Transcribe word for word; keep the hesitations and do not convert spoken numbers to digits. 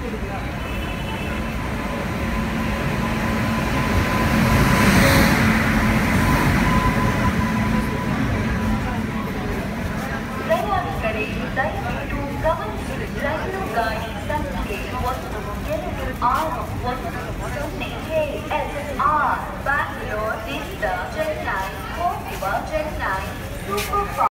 ಪ್ರಯಾಣಿಕರೇ ದಯವಿಟ್ಟು ಗಮನಿಸಿ ರೈಲು ಗಾಡಿ ಸಂಖ್ಯೆ ಒಂದು ಎರಡು ಆರು ಒಂದು